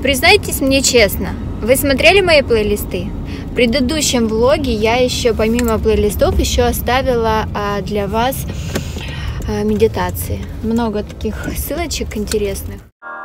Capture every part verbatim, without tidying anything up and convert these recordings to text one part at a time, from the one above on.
Признайтесь мне честно, вы смотрели мои плейлисты? В предыдущем влоге я еще помимо плейлистов еще оставила а, для вас а, медитации. Много таких ссылочек интересных.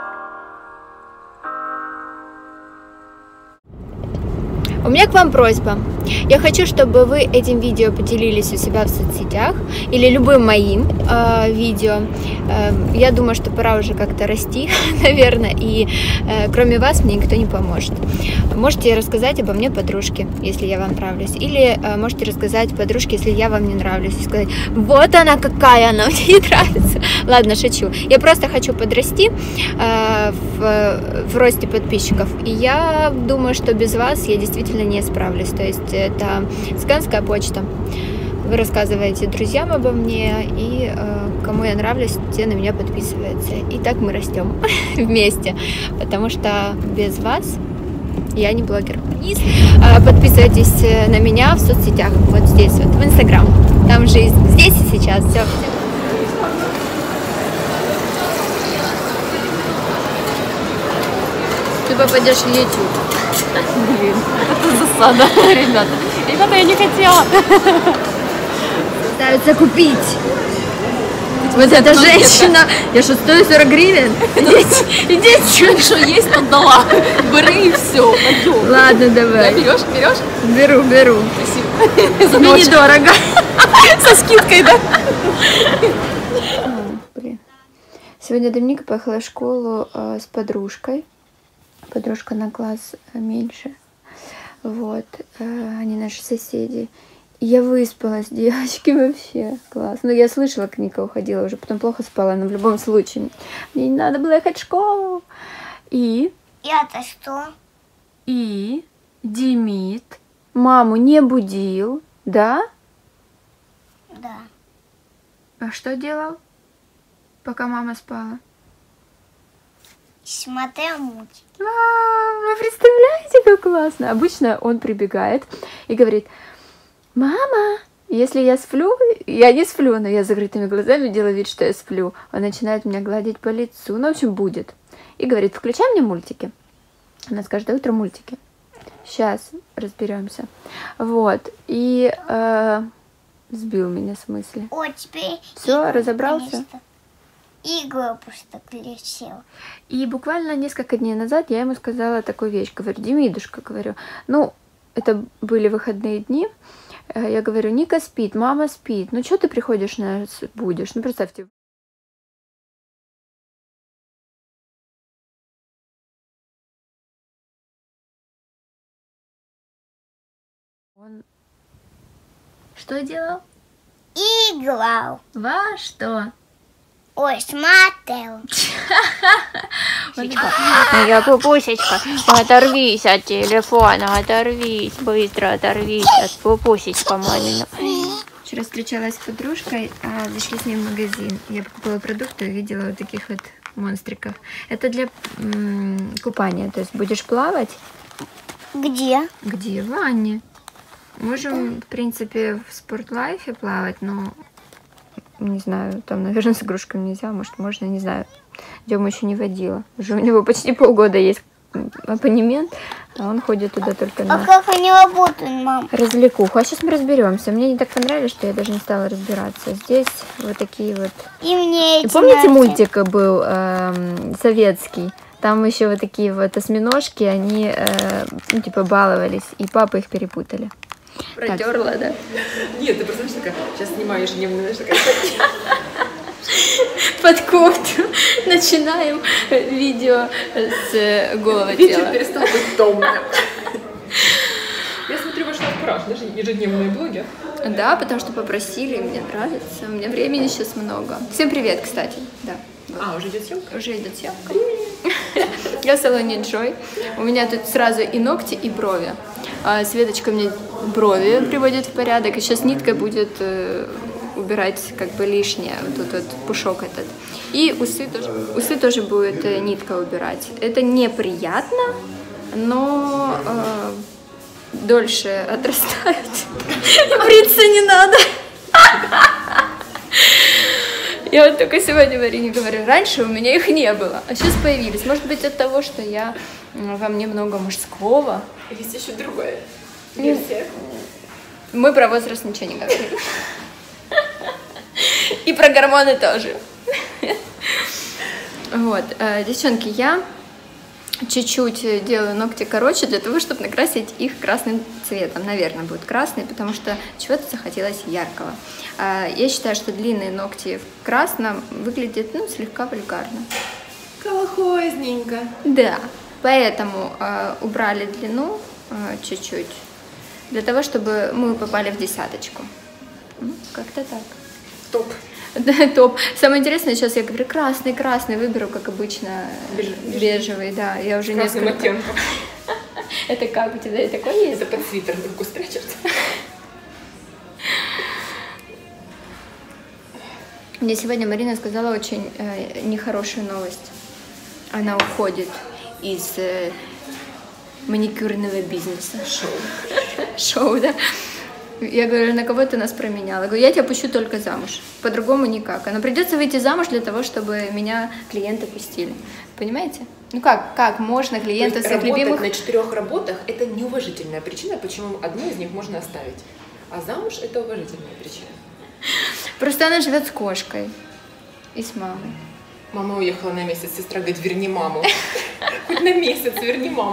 У меня к вам просьба. Я хочу, чтобы вы этим видео поделились у себя в соцсетях или любым моим э, видео. Э, я думаю, что пора уже как-то расти, наверное, и э, кроме вас мне никто не поможет. Можете рассказать обо мне подружке, если я вам нравлюсь, или э, можете рассказать подружке, если я вам не нравлюсь, и сказать: вот она какая, она мне не нравится. Ладно, шучу. Я просто хочу подрасти э, в, в росте подписчиков, и я думаю, что без вас я действительно не справлюсь. То есть это цыганская почта. Вы рассказываете друзьям обо мне, и э, кому я нравлюсь, те на меня подписываются. И так мы растем вместе, потому что без вас я не блогер. Э, подписывайтесь на меня в соцсетях, вот здесь вот, в Инстаграм. Там жизнь здесь и сейчас. Все. Ты попадешь в YouTube. Блин, это засада, ребята. Ребята, я не хотела. Пытаются купить. Вот эта женщина. Я что, стою сорок гривен? Идите, идите. Что есть, отдала. Бери и все. Ладно, давай. Берешь, берешь? Беру, беру. Спасибо. Мне недорого. Со скидкой, да? Блин. Сегодня Доминика поехала в школу с подружкой. Подружка на класс меньше. Вот. Они наши соседи. И я выспалась, девочки, вообще. Класс. Ну, я слышала, как Ника уходила уже, потом плохо спала, но в любом случае. Мне не надо было ехать в школу. И... Я-то что? И... Демид маму не будил, да? Да. А что делал, пока мама спала? Смотрел мультик. А, вы представляете, как классно? Обычно он прибегает и говорит: мама, если я сплю, я не сплю, но я с закрытыми глазами делаю вид, что я сплю. Он начинает меня гладить по лицу, ну, в общем, будет. И говорит: включай мне мультики. У нас каждое утро мультики. Сейчас разберемся. Вот. И э, сбил меня с мысли. О, теперь... Все, разобрался? Игорь просто включил. И буквально несколько дней назад я ему сказала такую вещь. Говорю: Демидушка, говорю, ну, это были выходные дни. Я говорю: Ника спит, мама спит. Ну, что ты приходишь на нас будешь? Ну, представьте. Он что делал? Играл. Во что? Ой, смотрел. Моя пупусечка, оторвись от телефона, оторвись, быстро оторвись от пупусечка мамина. Вчера встречалась с подружкой, зашли с ней в магазин. Я покупала продукты и видела вот таких вот монстриков. Это для м, купания, то есть будешь плавать. Где? Где? В ванне. Можем, в принципе, в спортлайфе плавать, но... Не знаю, там, наверное, с игрушками нельзя, может, можно, не знаю. Дема еще не водила. Уже у него почти полгода есть абонемент, а он ходит туда только на... А как они работают, мам? Развлекуху. А сейчас мы разберемся. Мне не так понравилось, что я даже не стала разбираться. Здесь вот такие вот... И мне эти Помните, нравятся. мультик был э, советский? Там еще вот такие вот осьминожки, они, э, ну, типа, баловались, и папа их перепутали. Протерла, да? Нет, ты просто знаешь, такая, сейчас снимаю ежедневно, знаешь, такая. Под кофту начинаем видео с голого Вечер тела. перестал быть томным. Я смотрю ваш кураж, даже ежедневные блоги. Да, потому что попросили, мне нравится. У меня времени сейчас много. Всем привет, кстати. Да. Вот. А, уже идет съемка? Уже идет съемка. Я в салоне Джой. У меня тут сразу и ногти, и брови. А Светочка мне брови приводит в порядок. И сейчас ниткой будет э, убирать как бы лишнее. Вот тут вот пушок этот. И усы тоже, усы тоже будет э, нитка убирать. Это неприятно, но э, дольше отрастают. Бриться не надо. Я вот только сегодня Марине говорю, раньше у меня их не было, а сейчас появились. Может быть, от того, что я во мне много мужского. Есть еще другая версия. Мы про возраст ничего не говорим. И про гормоны тоже. Вот, девчонки, я чуть-чуть делаю ногти короче для того, чтобы накрасить их красным цветом. Наверное, будет красный, потому что чего-то захотелось яркого. Я считаю, что длинные ногти в красном выглядят, ну, слегка вульгарно. Колхозненько. Да, поэтому э, убрали длину э, чуть-чуть, для того, чтобы мы попали в десяточку. Ну, как-то так. Топ. Да, топ. Самое интересное, сейчас я говорю, красный, красный, выберу, как обычно, Беж... бежевый, да, я уже не красным оттенком. Это как у тебя такой есть? Это под свитер руку спрячешь. Мне сегодня Марина сказала очень э, нехорошую новость. Она уходит из э, маникюрного бизнеса. Шоу. Шоу, да. Я говорю, на кого ты нас променяла? Я говорю, я тебя пущу только замуж. По-другому никак. Но придется выйти замуж для того, чтобы меня клиенты пустили. Понимаете? Ну как, как можно клиентов своих любимых... на четырех работах – это неуважительная причина, почему одну из них можно оставить. А замуж – это уважительная причина. Просто она живет с кошкой и с мамой. Мама уехала на месяц, сестра говорит, верни маму. Хоть на месяц верни маму.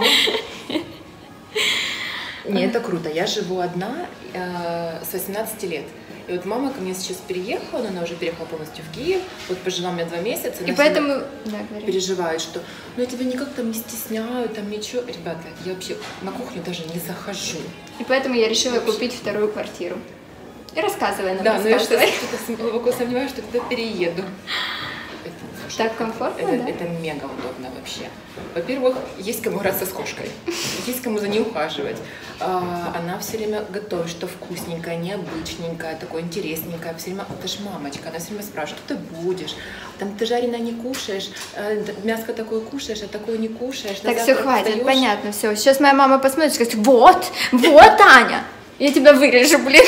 Не, это круто. Я живу одна э, с восемнадцати лет. И вот мама ко мне сейчас переехала, но она уже переехала полностью в Киев. Вот пожила у меня два месяца. И поэтому да, переживает, что ну я тебя никак там не стесняю, там ничего. Ребята, я вообще на кухню даже не захожу. И поэтому я решила купить вторую квартиру. И рассказывай нам. Да, но я что-то глубоко сомневаюсь, что туда перееду. Так комфортно, это, да? Это мега удобно вообще. Во-первых, есть кому играться с кошкой, есть кому за ней ухаживать. А, она все время готовит, что вкусненькое, необычненькое, такое интересненькое. Все время, это же мамочка, она все время спрашивает, что ты будешь? Там ты жареное не кушаешь, мяско такое кушаешь, а такое не кушаешь. Так, все, хватит, встаешь. Понятно, все. Сейчас моя мама посмотрит и скажет, вот, вот, Аня, я тебя вырежу, блин.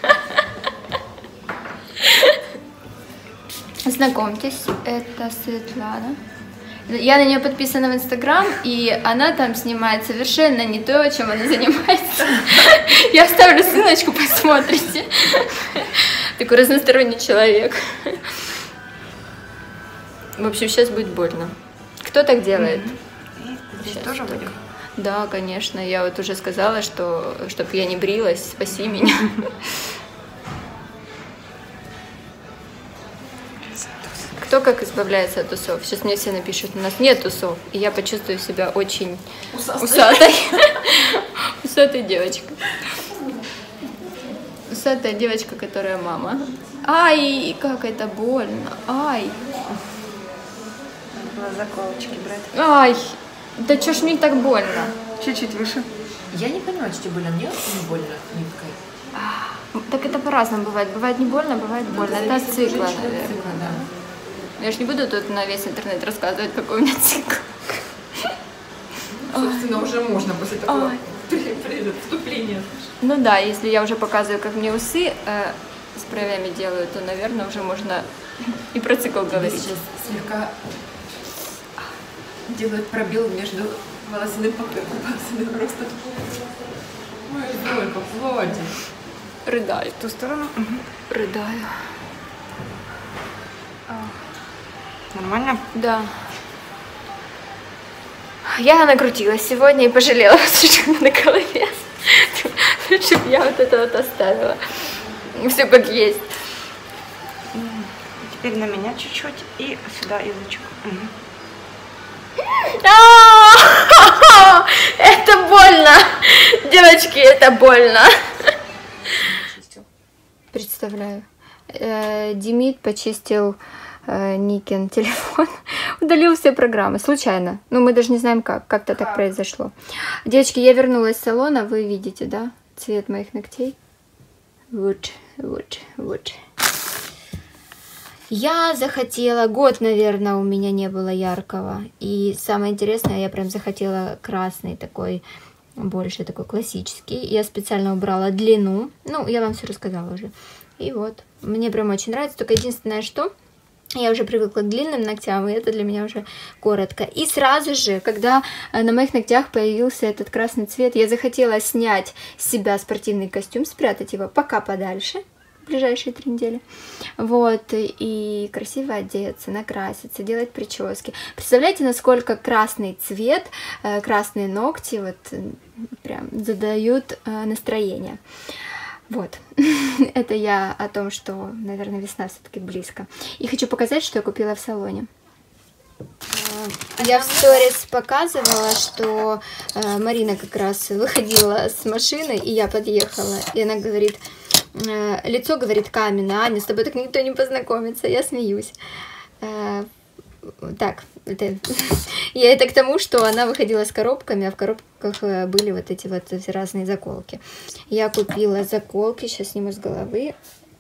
Знакомьтесь, это Светлана. Я на нее подписана в Инстаграм, и она там снимает совершенно не то, чем она занимается. Я вставлю ссылочку, посмотрите. Такой разносторонний человек. В общем, сейчас будет больно. Кто так делает? Здесь тоже будет? Да, конечно. Я вот уже сказала, что чтобы я не брилась, спаси меня. Кто как избавляется от усов? Сейчас мне все напишут, у нас нет усов, и я почувствую себя очень усатой, усатой, усатой девочкой. Усатая девочка, которая мама. Ай, как это больно, ай. Надо было заколочки брать. Ай, да чё ж мне так больно? Чуть-чуть выше. Я не понимаю, что тебе больно, мне не больно ниткой. Так это по-разному бывает. Бывает не больно, бывает больно. Это от цикла, наверное. Цикла, да. Я же не буду тут на весь интернет рассказывать, какой у меня цикл. Собственно, уже можно после такого вступления. Ну да, если я уже показываю, как мне усы э, с бровями делаю, то, наверное, уже можно и про цикл говорить. Сейчас слегка делают пробел между волосяным покрытием, волосяным ростом. Ой, сколько Влади. Рыдаю. В ту сторону? Угу. Рыдаю. Нормально? Да. Я накрутилась сегодня и пожалела, что на голове. Лучше бы я вот это вот оставила. Все как есть. Теперь на меня чуть-чуть и сюда язычок. Угу. Это больно! Девочки, это больно! Представляю. Демид почистил Никин телефон, удалил все программы, случайно. Ну, мы даже не знаем как, как-то так произошло. Девочки, я вернулась с салона, вы видите, да, цвет моих ногтей? Вот, вот, вот. Я захотела, год, наверное, у меня не было яркого. И самое интересное, я прям захотела красный такой, больше такой классический. Я специально убрала длину, ну, я вам все рассказала уже. И вот, мне прям очень нравится, только единственное, что... Я уже привыкла к длинным ногтям, и это для меня уже коротко. И сразу же, когда на моих ногтях появился этот красный цвет, я захотела снять с себя спортивный костюм, спрятать его пока подальше, в ближайшие три недели. Вот, и красиво одеться, накраситься, делать прически. Представляете, насколько красный цвет, красные ногти вот прям задают настроение. Вот, это я о том, что, наверное, весна все-таки близко. И хочу показать, что я купила в салоне. Я в сторис показывала, что Марина как раз выходила с машины, и я подъехала, и она говорит, лицо, говорит, каменное, Аня, с тобой так никто не познакомится, я смеюсь. Так, это... я это к тому, что она выходила с коробками, а в коробках были вот эти вот разные заколки. Я купила заколки, сейчас сниму с головы.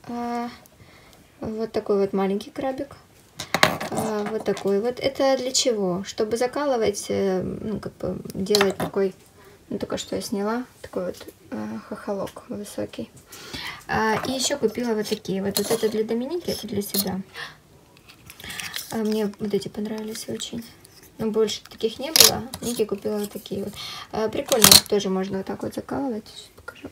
Вот такой вот маленький крабик. Вот такой вот. Это для чего? Чтобы закалывать, ну, как бы делать такой, ну, только что я сняла, такой вот хохолок высокий. И еще купила вот такие вот. Вот это для Доминики, это для себя. Мне вот эти понравились очень. Но больше таких не было. Ники купила вот такие вот. Прикольно, тоже можно вот так вот закалывать. Сейчас покажу.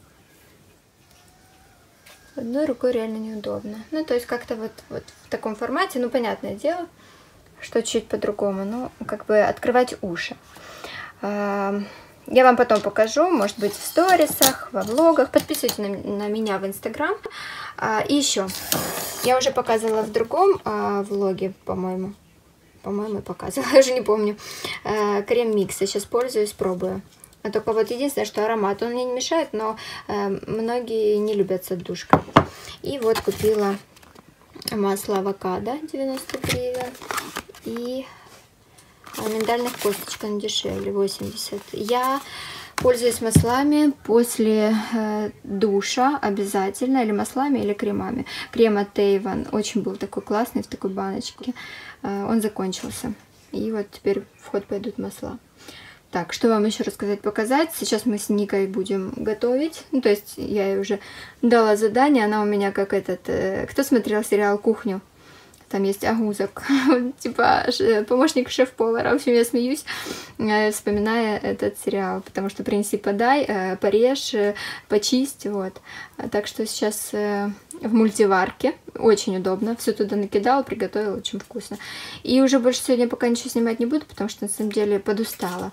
Одной рукой реально неудобно. Ну, то есть как-то вот, вот в таком формате. Ну, понятное дело, что чуть по-другому. Но как бы открывать уши. Я вам потом покажу, может быть, в сторисах, во влогах. Подписывайтесь на, на меня в Инстаграм. А, и еще, я уже показывала в другом а, влоге, по-моему. По-моему, показывала, я уже не помню. А, крем Микса. Сейчас пользуюсь, пробую. А только вот единственное, что аромат, он мне не мешает, но а, многие не любят с отдушкой. И вот купила масло авокадо девяносто гривен. И... миндальных косточек, она дешевле, восемьдесят. Я пользуюсь маслами после э, душа обязательно, или маслами, или кремами. Крем от Avon очень был такой классный, в такой баночке. Э, он закончился. И вот теперь в ход пойдут масла. Так, что вам еще рассказать, показать? Сейчас мы с Никой будем готовить. Ну, то есть я ей уже дала задание, она у меня как этот... Э, кто смотрел сериал «Кухню»? Там есть Агузок, типа помощник шеф-повара. В общем, я смеюсь, вспоминая этот сериал, потому что принеси, подай, порежь, почисть, вот. Так что сейчас в мультиварке, очень удобно, все туда накидала, приготовила, очень вкусно. И уже больше сегодня пока ничего снимать не буду, потому что на самом деле подустала.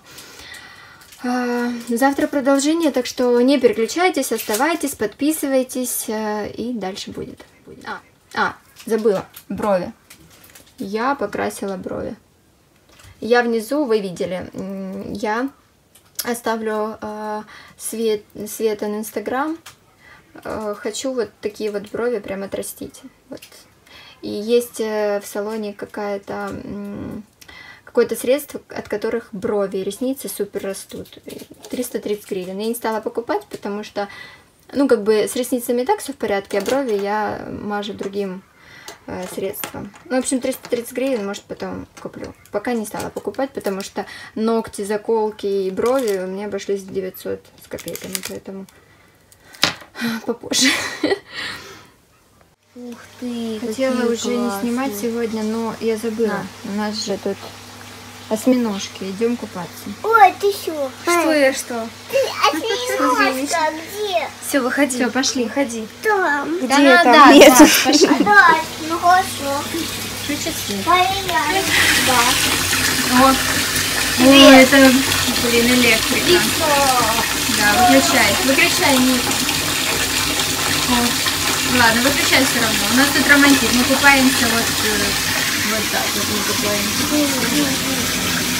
Завтра продолжение, так что не переключайтесь, оставайтесь, подписывайтесь, и дальше будет. А, а. Забыла, брови. Я покрасила брови. Я внизу, вы видели, я оставлю э, свет, света на Инстаграм. Э, хочу вот такие вот брови прям отрастить. Вот. И есть э, в салоне какая-то... Э, какое-то средство, от которых брови и ресницы супер растут. триста тридцать гривен. Я не стала покупать, потому что, ну, как бы с ресницами и так все в порядке, а брови я мажу другим средством. Ну, в общем, триста тридцать гривен, может, потом куплю. Пока не стала покупать, потому что ногти, заколки и брови у меня обошлись в девятьсот с копейками, поэтому попозже. Ух ты, хотела уже не снимать сегодня, но я забыла. У нас же тут осьминожки. Идем купаться. Ой, ты что? Что я что? Ты осьминожка где? Все, выходи. Все, пошли. Выходи. Там. Где да, там? Да, нет. Да, пошли. Да, ну хорошо. Включи свет. Поменяй. Да. Вот. Ой, это, блин, электрика. Да, выключай. Выключай, нет. Вот. Ладно, выключай все равно. У нас тут романтик. Мы купаемся вот, вот так вот. Мы купаемся.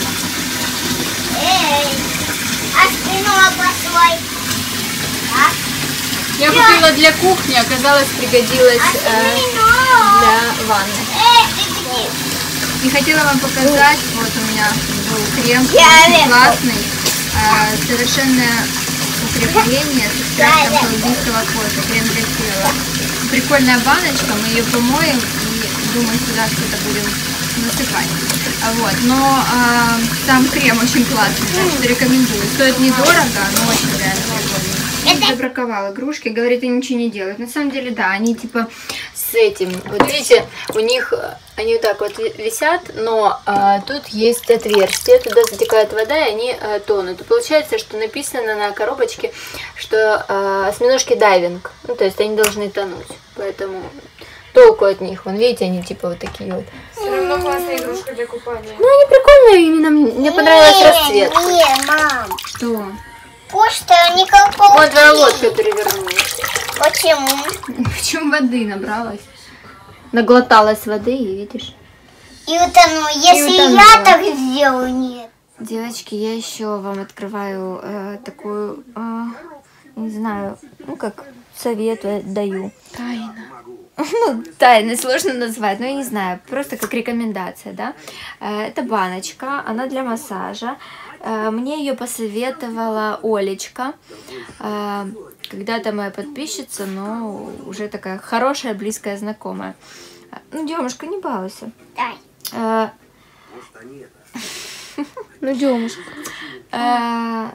Эй, осьминог свой. А? Я купила для кухни, оказалось, пригодилось э, для ванны. Эй, ты где? И хотела вам показать, вот у меня был крем, очень классный, э, совершенное укрепление с экстрактом колумбийского кофе, крем для тела. Прикольная баночка, мы ее помоем и, думаю, сюда что-то будем насыпать. Вот, но э, сам крем очень классный, так что рекомендую. Стоит недорого, но очень реально прикольный. забраковал игрушки, говорит, и ничего не делают. На самом деле, да, они типа с этим, вот видите, у них, они вот так вот висят, но а, тут есть отверстие, туда затекает вода, и они а, тонут. И получается, что написано на коробочке, что а, осьминожки дайвинг, ну, то есть они должны тонуть, поэтому толку от них, вон, видите, они типа вот такие вот. Все равно классная игрушка для купания. Ну, они прикольные, именно мне понравилась расцветка. Не, мам. Что? Просто никакого. Вот твоя лодка перевернулась. Почему? Почему воды набралась? Наглоталась воды, и видишь. И утону. Если утонула. я так сделаю, нет. Девочки, я еще вам открываю э, такую, э, не знаю, ну как совет даю. Тайна. Ну, тайны сложно назвать, но я не знаю, просто как рекомендация, да. Э, это баночка, она для массажа. Э, мне ее посоветовала Олечка, э, когда-то моя подписчица, но уже такая хорошая, близкая знакомая. Ну, девушка, не балуйся. Дай. Э, Ну, Демушка. э,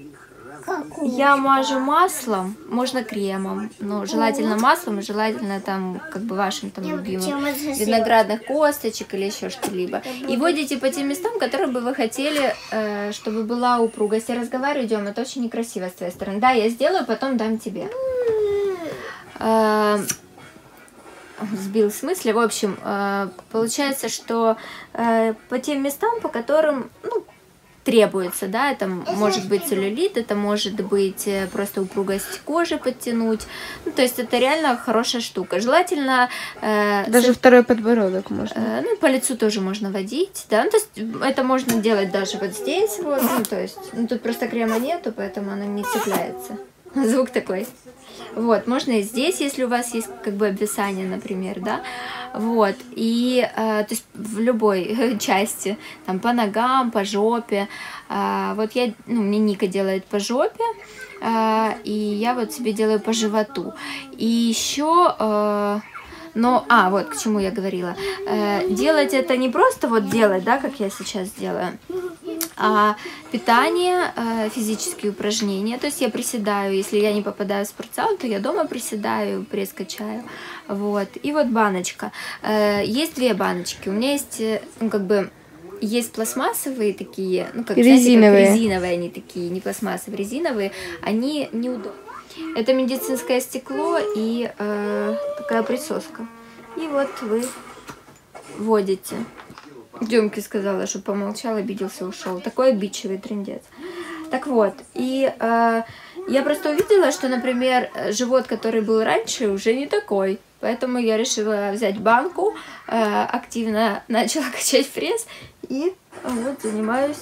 Я мажу маслом, можно кремом, но желательно маслом, и желательно там, как бы вашим там любимым, виноградных косточек или еще что-либо. И вводите по тем местам, которые бы вы хотели, э, чтобы была упругость. Я разговариваю, Дем, это очень некрасиво с твоей стороны. Да, я сделаю, потом дам тебе. Э, сбил с мысли. В общем, э, получается, что э, по тем местам, по которым, ну, требуется, да, это может быть целлюлит, это может быть просто упругость кожи подтянуть, ну, то есть это реально хорошая штука. Желательно... Э, Даже со... второй подбородок можно. Э, ну, по лицу тоже можно водить, да, ну, то есть это можно делать даже вот здесь, вот, ну, то есть, ну, тут просто крема нету, поэтому она не цепляется. Звук такой. Вот, можно и здесь, если у вас есть как бы обвисание, например, да, вот, и, э, то есть в любой части, там, по ногам, по жопе, э, вот я, ну, мне Ника делает по жопе, э, и я вот себе делаю по животу, и еще... Э, Но, а, вот к чему я говорила. Э, делать это не просто вот делать, да, как я сейчас делаю, а питание, э, физические упражнения. То есть я приседаю, если я не попадаю в спортзал, то я дома приседаю, пресс качаю. Вот. И вот баночка. Э, есть две баночки. У меня есть, ну, как бы, есть пластмассовые такие, ну, как, резиновые. Знаете, как резиновые они такие, не пластмассовые, резиновые. Они неудобны. Это медицинское стекло и э, такая присоска. И вот вы вводите. Демке сказала, что помолчал, обиделся, ушел. Такой обидчивый трындец. Так вот, и э, я просто увидела, что, например, живот, который был раньше, уже не такой. Поэтому я решила взять банку, э, активно начала качать пресс и вот занимаюсь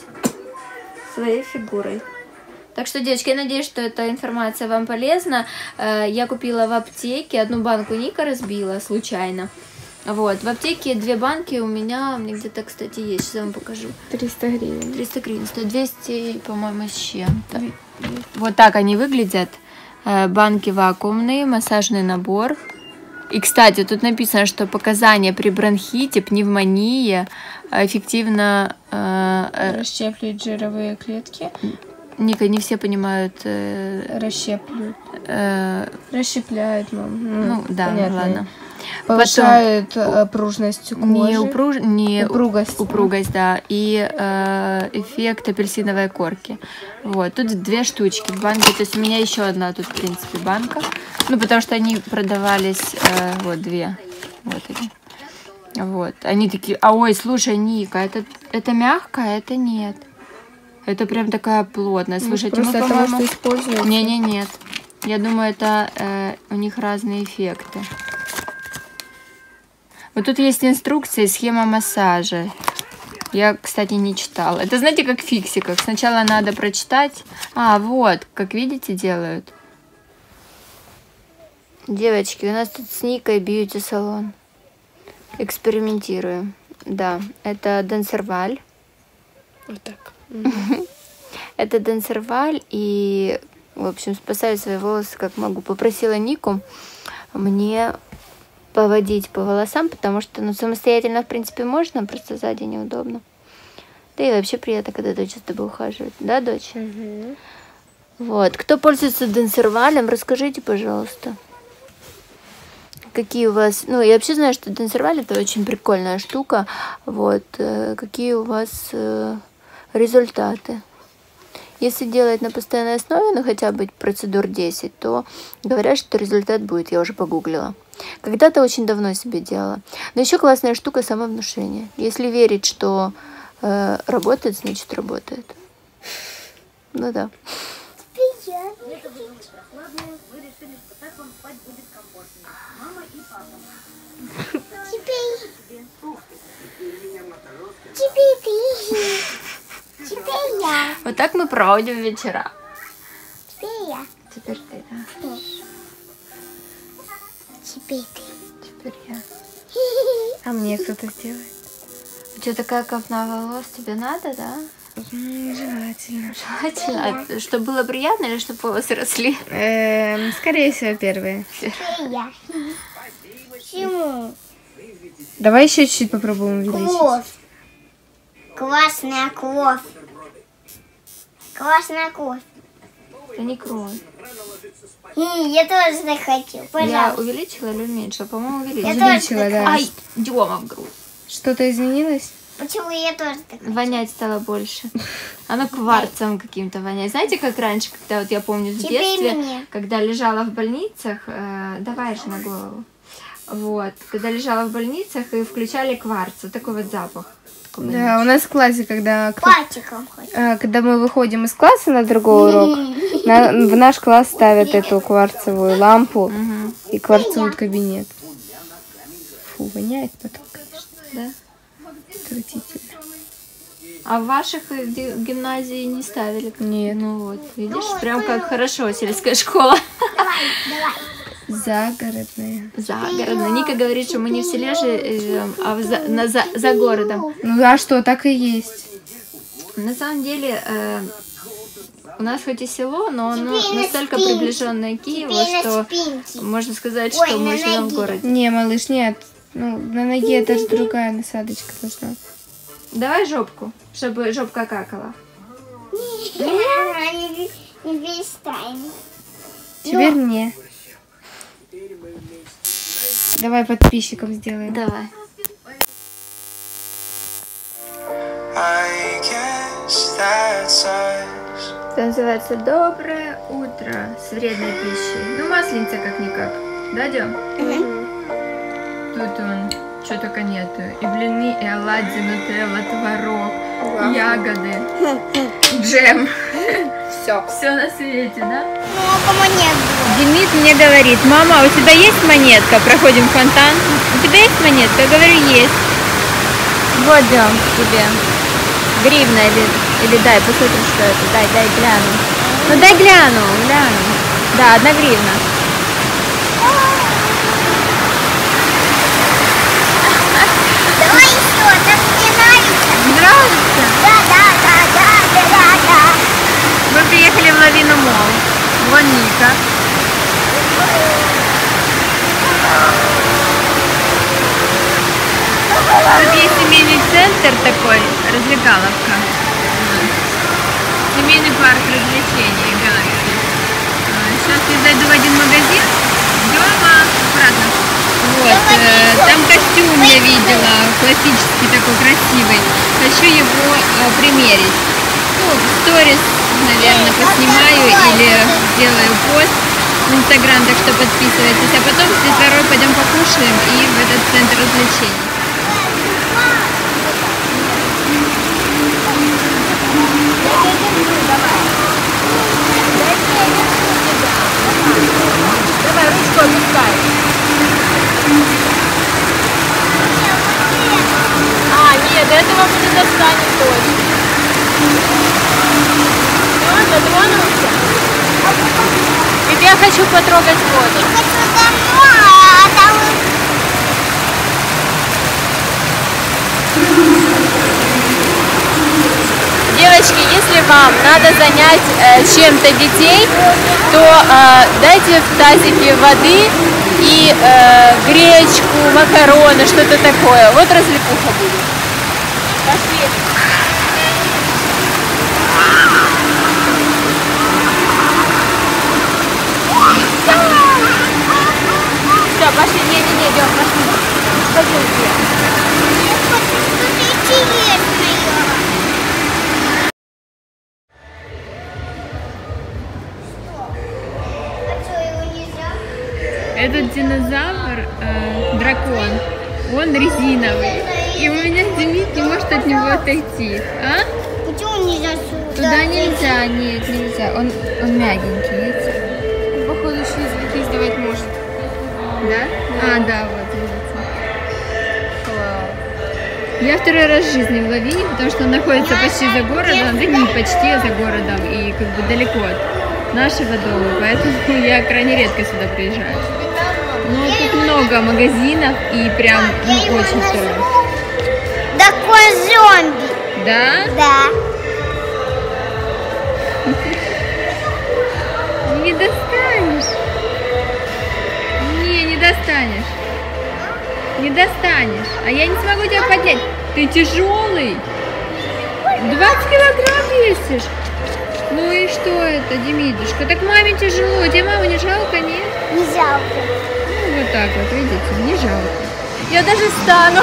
своей фигурой. Так что, девочки, я надеюсь, что эта информация вам полезна. Я купила в аптеке, одну банку Ника разбила случайно. Вот, в аптеке две банки у меня, мне где-то, кстати, есть, сейчас я вам покажу. триста гривен. триста гривен, стоит двести, по-моему, с чем-то. Вот так они выглядят. Банки вакуумные, массажный набор. И, кстати, тут написано, что показания при бронхите, пневмонии эффективно... Э, Расщепляют жировые клетки. Ника, не все понимают... Э, Расщепляют. Э, Расщепляют, мам. ну, да, понятно. ладно. Повышают Потом, пружность кожи. Не, упруж... не упругость. Упругость, да. И э, эффект апельсиновой корки. Вот. Тут две штучки в банке. То есть у меня еще одна тут, в принципе, банка. Ну, потому что они продавались... Э, вот, две. Вот они. Вот. Они такие... А, ой, слушай, Ника, это, это мягкое, это нет. Это прям такая плотная. Слушайте, просто мы, потому по-моему... что используется. Не-не, нет. Я думаю, это э, у них разные эффекты. Вот тут есть инструкция, схема массажа. Я, кстати, не читала. Это, знаете, как в фиксиках. Сначала надо прочитать. А, вот, как видите, делают. Девочки, у нас тут с Никой бьюти-салон. Экспериментируем. Да, это Денсерваль. Вот так. Это Денсерваль, и, в общем, спасаю свои волосы как могу. Попросила Нику мне поводить по волосам, потому что, ну, самостоятельно, в принципе, можно, просто сзади неудобно. Да и вообще приятно, когда дочь за тобой ухаживает. Да, дочь? Угу. Вот. Кто пользуется денсервалем, расскажите, пожалуйста. Какие у вас... Ну, я вообще знаю, что денсерваль это очень прикольная штука. Вот. Какие у вас результаты? Если делать на постоянной основе, ну хотя бы процедур десять, то говорят, что результат будет, я уже погуглила. Когда-то очень давно себе делала. Но еще классная штука — самовнушение. Если верить, что э, работает, значит работает. Ну да. Теперь ты. Теперь я. Вот так мы проводим вечера. Теперь я. Теперь ты, да. Теперь ты. Теперь я. А мне кто-то сделает? У тебя такая копна волос, тебе надо, да? М, Желательно. Желательно. А чтобы было приятно или чтобы волосы росли? Эм, скорее всего, первые. Теперь я. Почему? Давай еще чуть-чуть попробуем увеличить. Кровь. Классная кровь. Классная кровь. Это не кровь. И я тоже так хочу. Я Пожалуйста. увеличила или уменьшила? По-моему, увеличила. Я тоже Увеличила, так да. Ай, Дема в грудь. Что-то изменилось? Почему я тоже так хочу? Вонять стало больше. Оно кварцем каким-то воняет. Знаете, как раньше, когда вот я помню в Теперь детстве, мне. когда лежала в больницах, э, давай же на голову. Вот, когда лежала в больницах и включали кварц, вот такой вот запах. Такой Да, у нас в классе, когда, кто- Пальчиком хочу. а, когда мы выходим из класса на другой урок, на- в наш класс ставят эту кварцевую лампу Мгм. и кварцуют кабинет. Фу, воняет потом, конечно. Да? Отвратительно. А в ваших э, ги- гимназии не ставили? Нет. Ну вот, видишь, прям как хорошо, сельская школа. Давай, давай. Загородные. Загородно. Ника говорит, что мы не в селе живем, а в за, на, за, за городом. Ну а что, так и есть. На самом деле, э, у нас хоть и село, но оно Теперь на настолько спинке. приближенное к Киеву, Теперь на что спинке. можно сказать, Ой, что мы на живем в ноге. городе. Не, малыш, нет. Ну, на ноге это же другая насадочка должна. Давай жопку, чтобы жопка какала. Не не перестань. Теперь мне. Давай подписчикам сделаем. Давай. I guess that's us. Это называется «Доброе утро» с вредной пищей. Ну, масленица как-никак. Да, Дем? Тут он, что только нету. И блины, и оладьи, нутелла, творог, ягоды, джем. Все. Все на свете, да? Ну, а кому нет? Демид мне говорит: мама, у тебя есть монетка? Проходим фонтан. У тебя есть монетка? Я говорю, есть. Вот, Дем, тебе. Гривна или, или дай, посмотрим, что это. Дай, дай, гляну. Ну дай гляну, гляну. Да, одна гривна. Давай еще, так мне нравится. Нравится? Да, да, да, да, да, да, да. Мы приехали в Лавину Молл. Вон Ника. Тут есть семейный центр такой, развлекаловка. Семейный парк развлечений, Galaxy. Сейчас я зайду в один магазин. Дема, аккуратно. Вот, э, там костюм я видела, классический такой, красивый. Хочу его э, примерить. Ну, в сторис, наверное, поснимаю или сделаю пост в Инстаграм, так что подписывайтесь. А потом с детворой пойдем покушаем и в этот центр развлечений. Давай, ручку опускай. А, нет, этого мы не достанем точно. Все, дотронулся? Ведь я хочу потрогать воду. Хочу домой, а там... Девочки, если вам надо занять э, чем-то детей, то э, дайте в тазике воды и э, гречку, макароны, что-то такое. Вот развлекуха будет. Пошли. Я хочу что-то интересное. А что, его нельзя? Этот динозавр, э, дракон, он резиновый. И у меня Демид не может от него отойти. А? Почему нельзя сюда? Туда нельзя, нет, нельзя. Он, он мягенький, видите? Походу, еще языки издавать может. Да? А, да, вот, видите. Я второй раз в жизни в лавине, потому что он находится почти за городом, да не почти, а за городом, и как бы далеко от нашего дома, поэтому я крайне редко сюда приезжаю. Но тут много магазинов и прям, ну, очень здорово. Такой зомби. Да? Да. Не достанешь. Не, не достанешь. Не достанешь. А я не смогу тебя поднять. Ты тяжелый. двадцать килограмм весишь. Ну и что это, Демидушка? Так маме тяжело. Тебе маму не жалко, нет? Не жалко. Ну вот так вот, видите, не жалко. Я даже стану.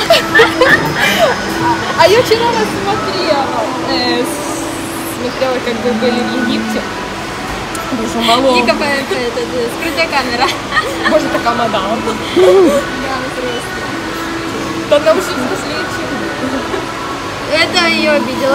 А я вчера вас смотрела. Э, смотрела, как вы были в Египте. Боже, мало. Ника, это, это, скрытая камера. Боже, такая мадам. Да, просто. Да там все взрослее, чем Это ее обидела.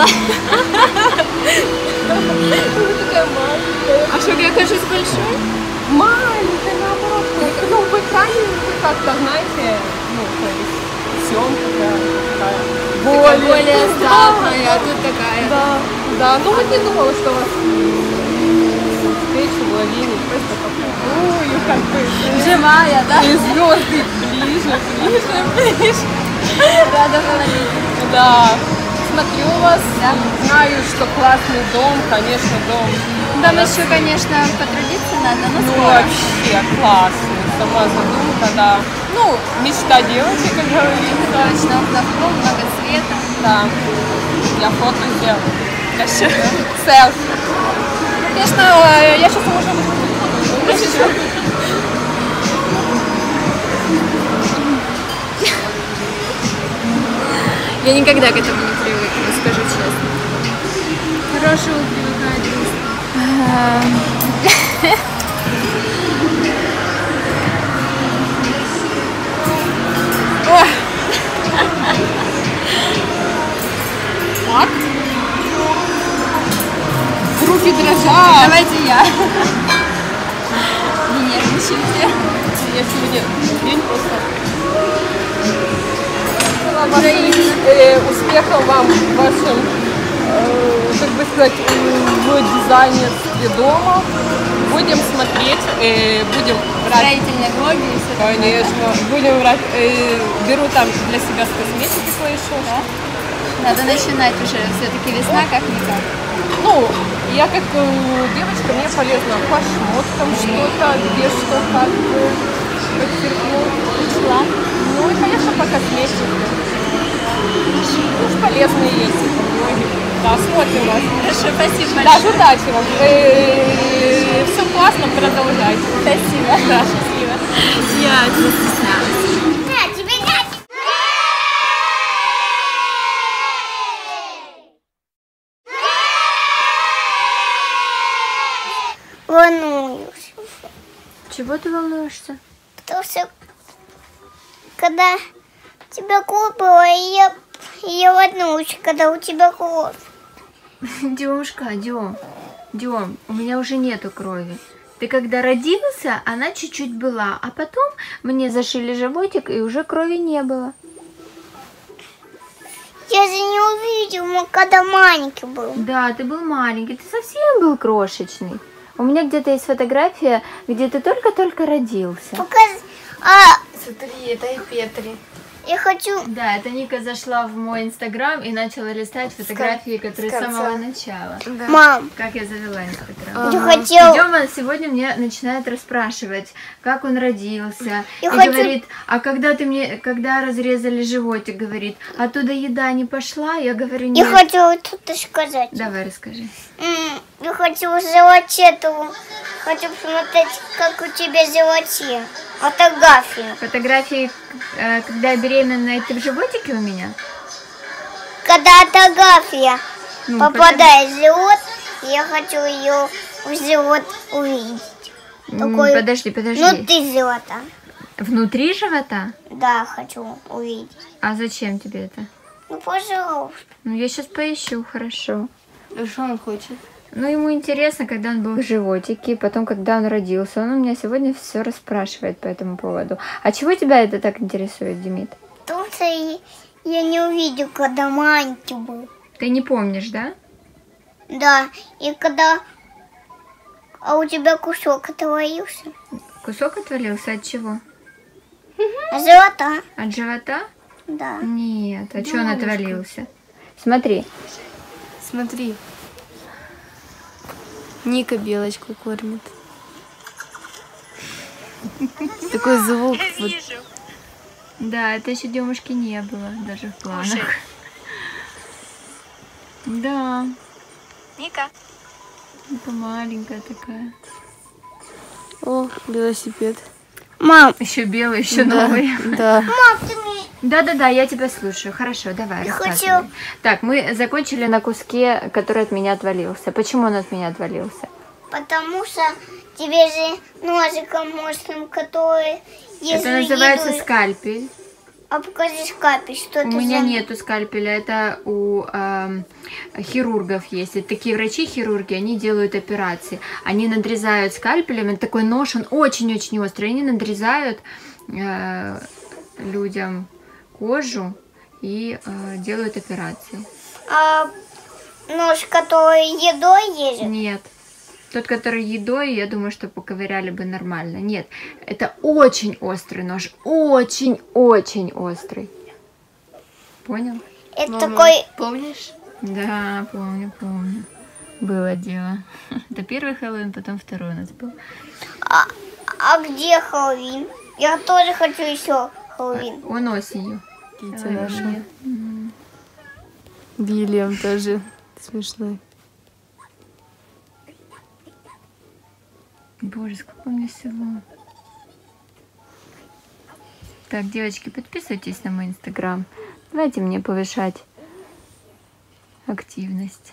такая маленькая. А что, я кажусь большой? Маленькая, наоборот. Ну, в экране вы как-то, знаете, ну, то есть, съемка такая. Более, более статная, а тут такая. Да, да. Ну, вот не думала, что вас встречу в лавине. Просто такая, ой, как бы. Живая, да? И звезды ближе, ближе, ближе. Рада была видеть. Да. Смотрю вас, знаю, что классный дом, конечно, дом. Там еще, конечно, потрудиться надо, но Ну, скоро. вообще классный. Сама задумка, да. Ну, мечта девочки, как говорится. Точно, окна в круг, много света. Да. Я фото сделала. Конечно, селфи. Конечно, я сейчас уже Я никогда к этому не привыкну, скажу честно. Хорошего привыкать быстро. так. Руки дрожат. Давайте я. Не нервничайте. Я сегодня день просто. Э, успехов вам в вашем, э, как бы сказать, в дизайнерстве дома. Будем смотреть, э, будем брать. Строительные блоги и все такое. Конечно, будем брать. Э, беру там для себя с косметики кое-что. Да? Надо начинать уже, все-таки весна как-никак. Ну, я как э, девочка, мне полезно по шмоткам что-то, где что как бы подчеркнуть. Ну и, конечно, по косметике. Уж полезные есть блоги. Да, смотрим вас. Хорошо, спасибо Да, большое. удачи вам. Все классно, продолжайте. Спасибо. Да, счастливо. Я застеснялась. На, тебе дать. Волнуюсь. Чего ты волнуешься? Потому что когда у тебя кровь была, я, я волнуюсь, когда у тебя кровь. Демушка, Дем, Дем, у меня уже нету крови. Ты когда родился, она чуть-чуть была, а потом мне зашили животик, и уже крови не было. Я же не увидела, когда маленький был. Да, ты был маленький, ты совсем был крошечный. У меня где-то есть фотография, где ты только-только родился. Показ... А, Смотри, это и Петри. я хочу... Да, это Ника зашла в мой инстаграм и начала листать фотографии, которые с самого начала. Мам, Как я завела инстаграм. я хотела... Дема сегодня мне начинает расспрашивать, как он родился. Я и хочу- говорит, а когда ты мне, когда разрезали животик, говорит, оттуда еда не пошла? Я говорю, Я нет. хотела что-то сказать. Давай расскажи. М, Я хочу в животе, то хочу посмотреть, как у тебя в животе. Фотографию. Фотографии, э, когда я беременная, ты в животике у меня? Когда фотография Ну, попадает в живот, я хочу ее в живот увидеть. М, Такой- Подожди, подожди. Внутри живота. Внутри живота? Да, хочу увидеть. А зачем тебе это? Ну, пожалуйста. Ну, я сейчас поищу, хорошо. Что он хочет? Ну, ему интересно, когда он был в животике, потом, когда он родился. Он у меня сегодня все расспрашивает по этому поводу. А чего тебя это так интересует, Демид? Потому что я- я не увидел, когда маленький был. Ты не помнишь, да? Да, и когда... А у тебя кусок отвалился. Кусок отвалился от чего? А живота? От живота? Да. Нет, а что он отвалился? Смотри. Смотри. Ника белочку кормит. Такой звук. Вот. Да, это еще девушки не было, даже в планах. Да. Ника. Это маленькая такая. О, велосипед. Мам, Еще белый, еще новый. Да. мам, ты мне... Да-да-да, я тебя слушаю. Хорошо, давай, Я рассказывай. хочу- Так, мы закончили на куске, который от меня отвалился. Почему он от меня отвалился? Потому что тебе же ножиком мощным, который... Это называется еду- скальпель. А покажи скальпель, что У это меня за... нету скальпеля, это у эм, хирургов есть. И такие врачи-хирурги, они делают операции. Они надрезают скальпелем, это такой нож, он очень-очень острый. Они надрезают э, людям кожу и э, делают операции. А нож, который едой ежет? Нет. Тот, который едой, я думаю, что поковыряли бы нормально. Нет, это очень острый нож. Очень-очень острый. Понял? Это такой... Помнишь? Да, помню, помню. Было дело. Это первый Хэллоуин, потом второй у нас был. А, а где Хэллоуин? Я тоже хочу еще Хэллоуин. Он осенью. Китя наша. Вильям тоже смешной. Боже, сколько у меня всего. Так, девочки, подписывайтесь на мой инстаграм. Давайте мне повышать активность.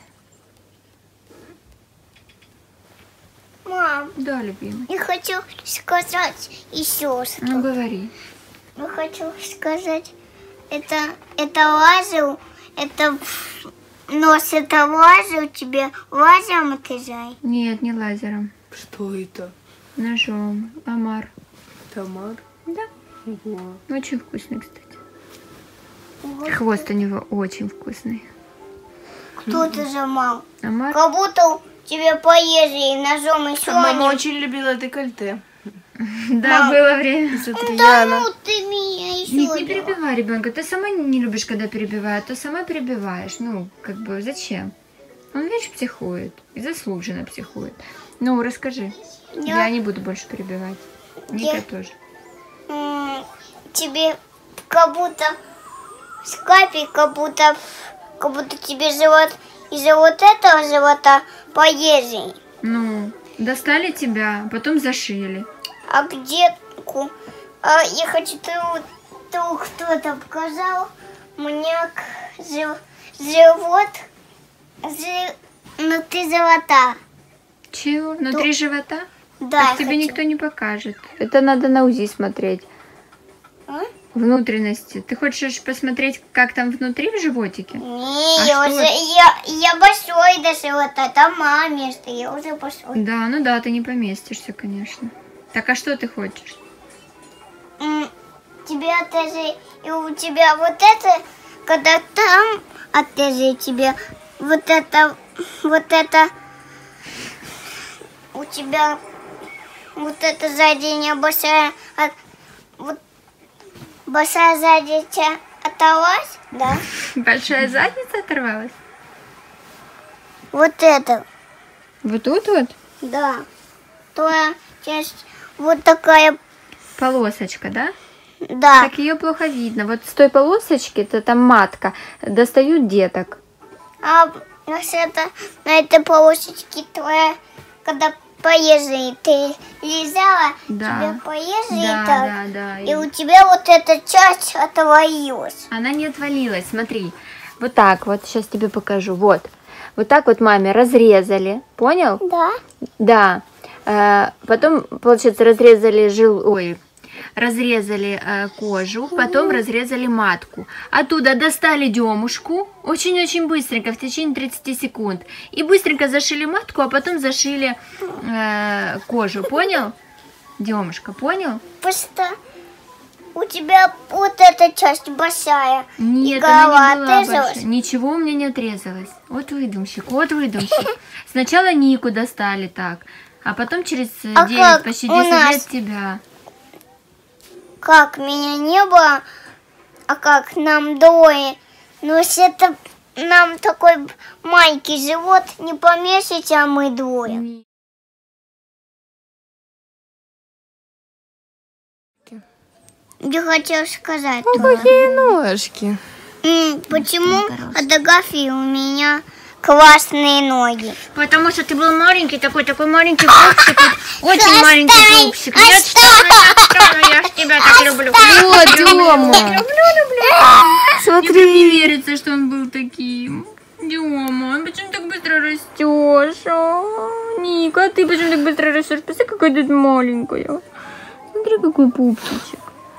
Мам, Да, любимый. я хочу сказать еще что. Ну, говори. Я хочу сказать, это, это лазер, это нос, это лазер, тебе лазером отрезай. Нет, не лазером. Что это? Ножом. Омар. Тамар? Да. Ого. Очень вкусный, кстати. Хвост у него очень вкусный. Кто ты зажимал? Омар? Как будто тебе порезали ножом еще Мама один. очень любила декольте. Да, Мам. было время. Смотри, Да Яна. ну ты меня еще Ник, не перебивай ребенка. Ты сама не любишь, когда перебивают, то сама перебиваешь. Ну, как бы, зачем? Он, видишь, психует. И заслуженно психует. Ну, расскажи. Я, Я- не буду больше перебивать. Ника Я- тоже. М, тебе как будто скальпель, как будто, как будто тебе живот из-за вот этого живота порезали. Ну, достали тебя, потом зашили. А где ку- а я хочу, ты, ты кто-то показал мне к- жи- живот жи- внутри живота. Чего? Внутри живота? Да, Так я тебе хочу. никто не покажет. Это надо на УЗИ смотреть. А? Внутренности. Ты хочешь посмотреть, как там внутри в животике? Не, А я что уже, я, я большой до живота, там мама место, я уже большой. Да, ну да, ты не поместишься, конечно. Так, а что ты хочешь? М, Тебе отрежи, и у тебя вот это, когда там отрежи тебе, вот это, вот это, у тебя, вот это задняя большая, а, вот большая задняя оторвалась, да? Большая задница оторвалась? Вот это, Вот тут вот? да. Твоя часть вот такая, Полосочка, да? да. Так ее плохо видно. Вот с той полосочки, это там матка, достают деток. А если это на этой полосочке твоя, когда поезжай, ты лизала, Да. тебе поезжай Да, так, да, да. и у тебя вот эта часть отвалилась. Она не отвалилась, смотри. Вот так вот, сейчас тебе покажу. Вот. Вот так вот маме разрезали. Понял? Да. Да. Э, потом, получается, разрезали жил... Ой, разрезали э, кожу, потом разрезали матку. Оттуда достали демушку, очень-очень быстренько, в течение тридцати секунд. И быстренько зашили матку, а потом зашили э, кожу. Понял? Демушка, понял? Просто у тебя вот эта часть большая. Нет, и голова она не была отрезалась. большая. Ничего у меня не отрезалось. Вот выдумщик, вот выдумщик. Сначала Нику достали так, а потом через А девять, как почти у десять нас? лет тебя. Как меня не было, а как нам двое. Но если это нам такой маленький живот не поместите, а мы двое. Я хотела сказать. Какие ножки. М, Почему фотографии у меня классные ноги? Потому что ты был маленький, такой, такой маленький пупсик, вот, очень Оставь, маленький пупсик. Нет, что ты, я ж тебя так люблю. Вот, Дема. Мне не верится, что он был таким. Дема, почему так быстро растешь? А? Ника, а ты почему так быстро растешь? Посмотри, какая ты маленькая. Смотри, какой пупсичек.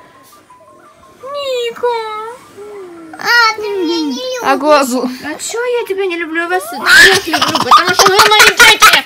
Ника. А, ты меня не любишь. А глазу? А чё я тебя не люблю? Я вас всех люблю, потому что вы мои дети.